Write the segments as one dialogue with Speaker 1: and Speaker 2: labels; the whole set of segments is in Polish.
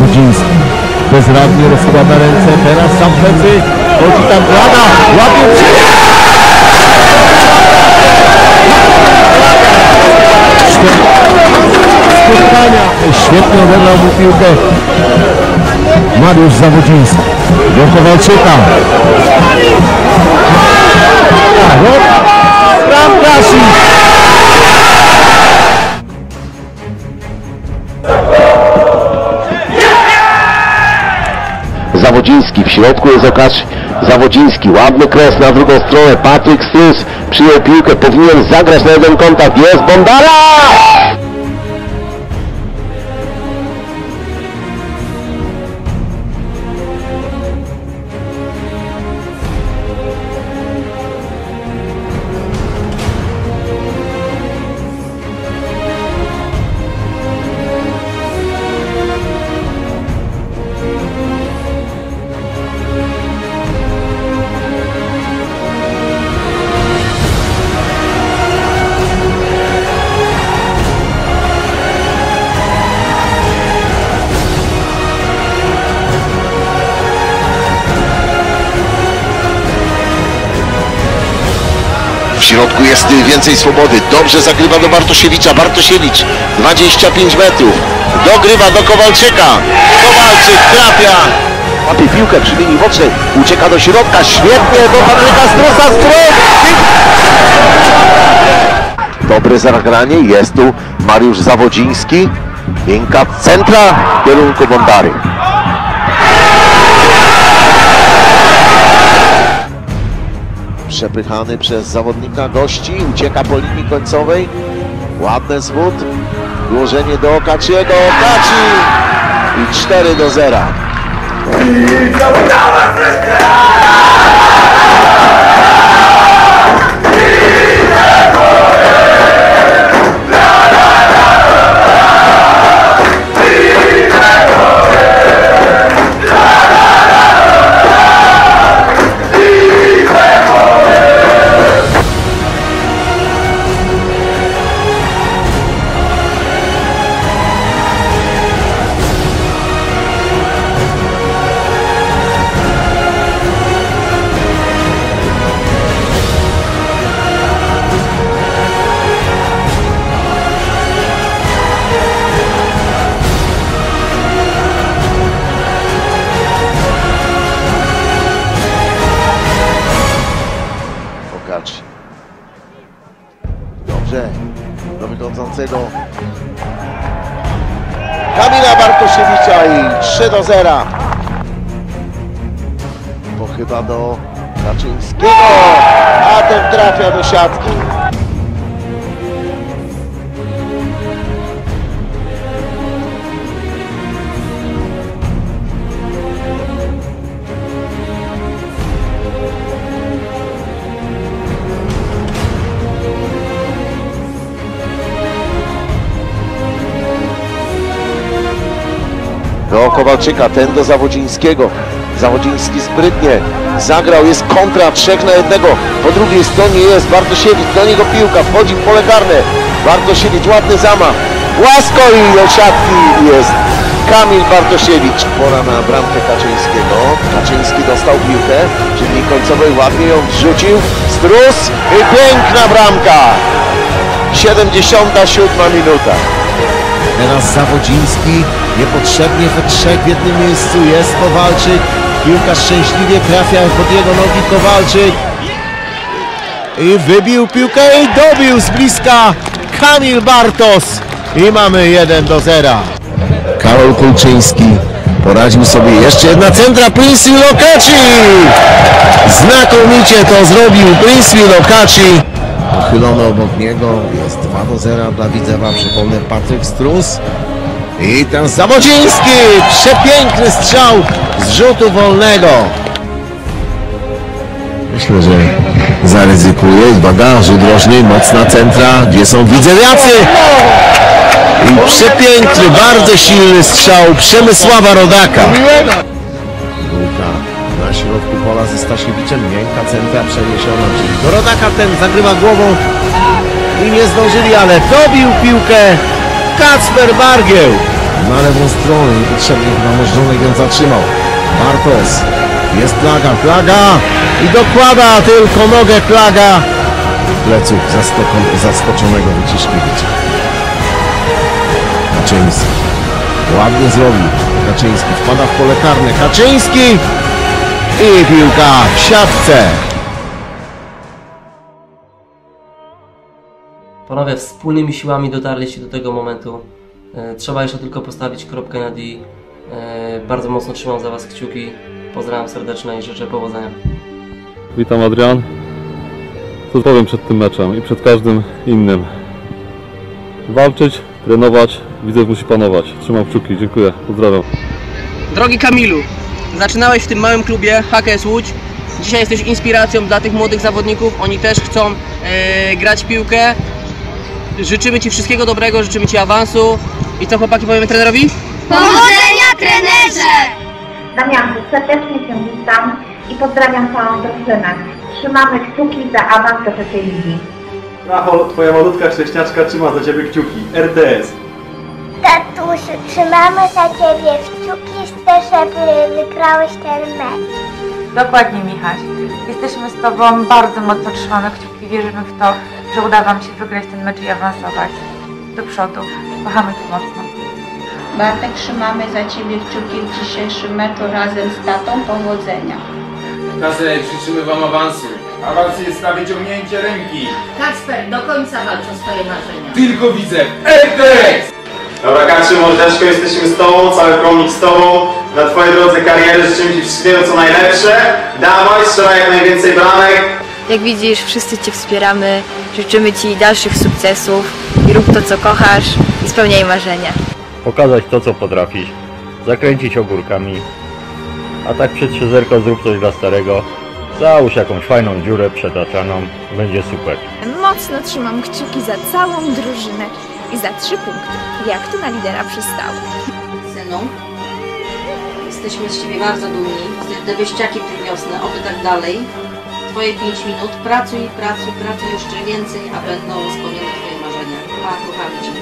Speaker 1: Zawodziński. Bezradnie rozkłada ręce, teraz sam plecy, chodzi tam Blada, łapie spotkania. Świetnie odebrał mu piłkę Mariusz Zawodziński do Kowalczyka. Bramkarz.
Speaker 2: Zawodziński, w środku jest Okacz. Zawodziński, ładny kres na drugą stronę. Patryk Strus przyjął piłkę, powinien zagrać na jeden kontakt. Jest Bondara! W środku jest więcej swobody. Dobrze zagrywa do Bartosiewicza. Bartosiewicz 25 metrów. Dogrywa do Kowalczyka. Kowalczyk trafia. Łapie piłkę przy linii bocznej. Ucieka do środka. Świetnie do Patryka Strusa. Dobre zagranie. Jest tu Mariusz Zawodziński. Piękna centra w kierunku Bondary. Przepychany przez zawodnika gości, ucieka po linii końcowej. Ładny zwód, włożenie do Okaciego, Okaci i 4-0. Dobrze, do wychodzącego Kamila Bartosiewicza i 3-0. To chyba do Kaczyńskiego, a ten trafia do siatki. Do Kowalczyka, ten do Zawodzińskiego. Zawodziński sprytnie zagrał, jest kontra 3 na 1. Po drugiej stronie jest Bartosiewicz, do niego piłka, wchodzi w pole karne. Bartosiewicz, ładny zamach, łasko i do siatki jest Kamil Bartosiewicz. Pora na bramkę Kaczyńskiego. Kaczyński dostał piłkę, przy linii końcowej ładnie ją wrzucił. Strus i piękna bramka. 77 minuta.
Speaker 1: Teraz Zawodziński, niepotrzebnie we trzech w jednym miejscu jest Kowalczyk. Piłka szczęśliwie trafia pod jego nogi Kowalczyk. I wybił piłkę i dobił z bliska Kamil Bartos. I mamy 1-0. Karol Kulczyński poradził sobie, jeszcze jedna centra, Princeville Okaci. Znakomicie to zrobił Princeville Okaci. Uchylony obok niego, jest 2-0 dla Widzewa, przypomnę Patryk Strus. I ten Zawodziński, przepiękny strzał z rzutu wolnego. Myślę, że zaryzykuje. Uwaga, rzut rożny, mocna centra, gdzie są widzewiacy. I przepiękny, bardzo silny strzał Przemysława Rodaka. Piłka na środku pola ze Stasiewiczem, miękka centra przeniesiona, czyli do Rodaka, ten zagrywa głową i nie zdążyli, ale dobił piłkę Kacper Bargieł. na lewą stronę, niepotrzebnie chyba możdżonek ją zatrzymał. Bartos, jest Plaga i dokłada tylko nogę Plaga. Pleców zaskoczonego Wyciszkiewicza. Kaczyński, ładnie zrobił. Kaczyński wpada w pole karne. Kaczyński i piłka w siatce.
Speaker 3: Panowie, wspólnymi siłami dotarliście do tego momentu. Trzeba jeszcze tylko postawić kropkę nad i. Bardzo mocno trzymam za Was kciuki. Pozdrawiam serdecznie i życzę powodzenia.
Speaker 4: Witam, Adrian. Co powiem przed tym meczem i przed każdym innym? Walczyć, trenować, Widzew musi panować. Trzymam kciuki, dziękuję, pozdrawiam.
Speaker 5: Drogi Kamilu, zaczynałeś w tym małym klubie HKS Łódź. Dzisiaj jesteś inspiracją dla tych młodych zawodników. Oni też chcą grać w piłkę. Życzymy Ci wszystkiego dobrego, życzymy Ci awansu. I co, chłopaki, powiemy trenerowi?
Speaker 6: Powodzenia, trenerze!
Speaker 7: Damianku, serdecznie Cię witam i pozdrawiam całą drużynę. Trzymamy kciuki za awans do trzeciej ligi.
Speaker 8: Racho, twoja malutka chrześciaczka trzyma za ciebie kciuki. RTS.
Speaker 6: Tatusiu, trzymamy za Ciebie kciuki, chcę, żeby wygrałeś ten mecz.
Speaker 9: Dokładnie, Michaś. Jesteśmy z Tobą, bardzo mocno trzymamy kciuki, wierzymy w to, że uda Wam się wygrać ten mecz i awansować do przodu. Kochamy Cię mocno.
Speaker 10: Bartek, trzymamy za Ciebie kciuki w dzisiejszym meczu razem z tatą. Powodzenia.
Speaker 11: Kazek, życzymy Wam awansu. Awans jest na wyciągnięcie ręki.
Speaker 12: Kacper, do końca walcz o swoje marzenia.
Speaker 11: Tylko widzę RTS!
Speaker 8: Dobra, Kaczy, mordeczko, jesteśmy z Tobą, cały promnik z Tobą. Na Twojej drodze kariery życzymy Ci wszystkiego co najlepsze. Dawaj, strzelaj jak najwięcej bramek.
Speaker 13: Jak widzisz, wszyscy Cię wspieramy. Życzymy Ci dalszych sukcesów i rób to, co kochasz i spełniaj marzenia.
Speaker 14: Pokazać to, co potrafisz, zakręcić ogórkami, a tak przed 3-0 zrób coś dla starego, załóż jakąś fajną dziurę przetaczaną, będzie super.
Speaker 15: Mocno trzymam kciuki za całą drużynę i za 3 punkty, jak to na lidera przystało.
Speaker 16: Synu, jesteśmy z Ciebie bardzo dumni, te wyściaki wiosny, oby tak dalej. Twoje 5 minut, pracuj jeszcze więcej, a będą spełnione Twoje marzenia. Kochamy Cię.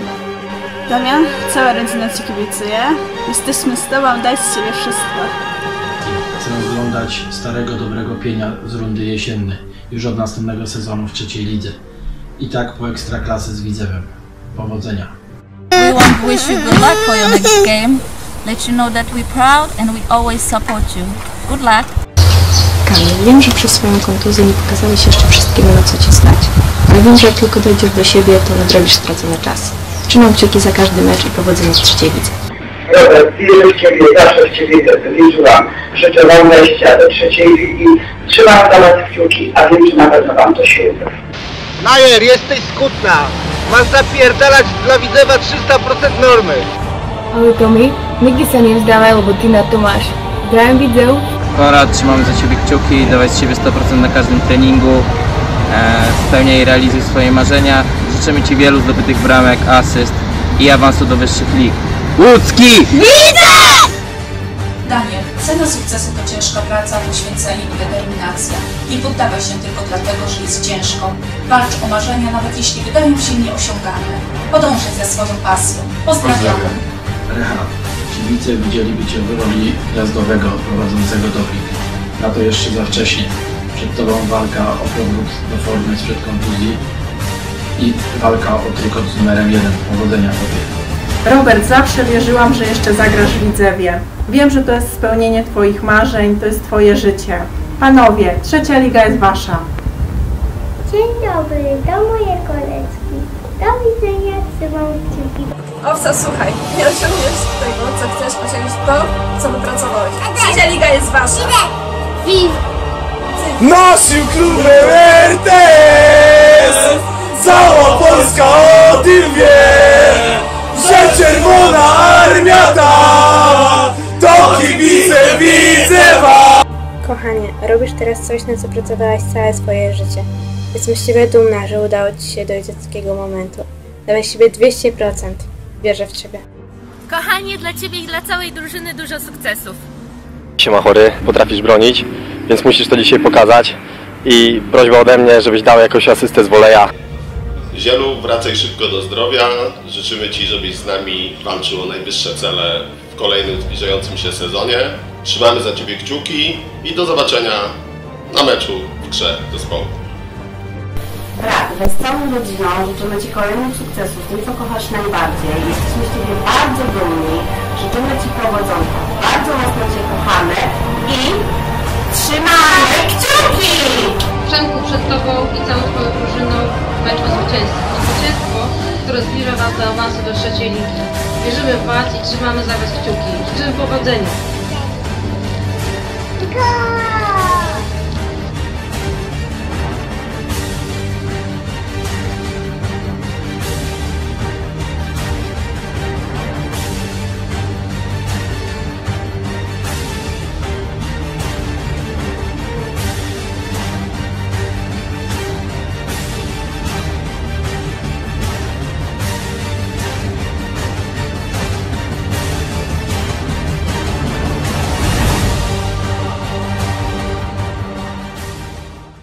Speaker 17: Damian, cała rodzina Ci kibicuje. Jesteśmy z Tobą, daj z Ciebie wszystko.
Speaker 18: Chcę oglądać starego, dobrego pienia z rundy jesiennej, już od następnego sezonu w trzeciej lidze. I tak po ekstraklasy z Widzewem. Powodzenia.
Speaker 19: We want to wish you good luck for your next game. Let you know that we're proud and we always support you. Good luck.
Speaker 20: Kamil, wiem, że przez swoją kontuzję nie pokazałeś jeszcze wszystkiego, na co Cię stać. Ale wiem, że jak tylko dojdziesz do siebie, to nadrobisz stracony czas. Trzymam kciuki za każdy mecz i powodzenia w trzeciej lidze.
Speaker 3: Robert, wierzę w Ciebie, zawsze w Ciebie wierzyłam. Życzę Wam wejścia do trzeciej ligi. Trzymam za Was kciuki, a wiem, że na pewno Wam to się uda.
Speaker 2: Majer, jesteś skutna. Masz zapierdalać dla Widzewa 300% normy.
Speaker 5: Ale Tomi, nigdy się nie wzdawaj, bo Ty na to masz. Grałem Widzew.
Speaker 4: Konrad, trzymamy za Ciebie kciuki, dawaj z siebie 100% na każdym treningu. Spełniaj i realizuj swoje marzenia. Życzymy Ci wielu zdobytych bramek, asyst i awansu do wyższych lig. Łódzki!
Speaker 7: Widzę! Daniel, cena sukcesu to ciężka praca, poświęcenie i determinacja. Nie poddawaj się tylko dlatego, że jest ciężko. Walcz o marzenia, nawet jeśli wydają się nieosiągalne. Podążaj za swoją pasją. Pozdrawiamy.
Speaker 18: Reha, kibice widzieliby Cię w roli gwiazdowego prowadzącego doping. Na to jeszcze za wcześnie. Przed Tobą walka o powrót do formy sprzed kontuzji i walka o trykot z numerem 1. Powodzenia Tobie.
Speaker 16: Robert, zawsze wierzyłam, że jeszcze zagrasz w Widzewie. Wiem, że to jest spełnienie Twoich marzeń, to jest Twoje życie. Panowie, trzecia liga jest Wasza.
Speaker 6: Dzień dobry, to moje koleżki. Do widzenia, trzymam kciuki.
Speaker 17: Owca, słuchaj, nie osiągniesz tego, co chcesz osiągnąć to, co wypracowałeś. Trzecia liga jest Wasza.
Speaker 11: Naszym klubem RTS! Cała Polska o tym wie, że Czerwona Armia ta to kibice Widzewa!
Speaker 21: Kochanie, robisz teraz coś, na co pracowałaś całe swoje życie. Jestem z Ciebie dumna, że udało Ci się dojść do takiego momentu. Dawaj siebie 200%. Wierzę w Ciebie.
Speaker 15: Kochanie, dla Ciebie i dla całej drużyny dużo sukcesów.
Speaker 22: Siema chory, potrafisz bronić, więc musisz to dzisiaj pokazać. I prośba ode mnie, żebyś dał jakąś asystę z woleja.
Speaker 1: Zielu, wracaj szybko do zdrowia. Życzymy Ci, żebyś z nami walczył o najwyższe cele w kolejnym zbliżającym się sezonie. Trzymamy za Ciebie kciuki i do zobaczenia na meczu w grze zespołu.
Speaker 9: Brat, wraz z całą rodziną życzymy Ci kolejnych sukcesów, tym co kochasz najbardziej. Jesteśmy z Ciebie bardzo dumni, życzymy Ci powodzonka. Bardzo mocno Cię kochamy i trzymamy kciuki!
Speaker 23: Przemku, przed Tobą i całą Twoją drużyną mecz o zwycięstwo. Zwycięstwo, które zbliża Was do awansu do trzeciej ligi. Wierzymy w Was i trzymamy za Was kciuki. Życzymy powodzenia.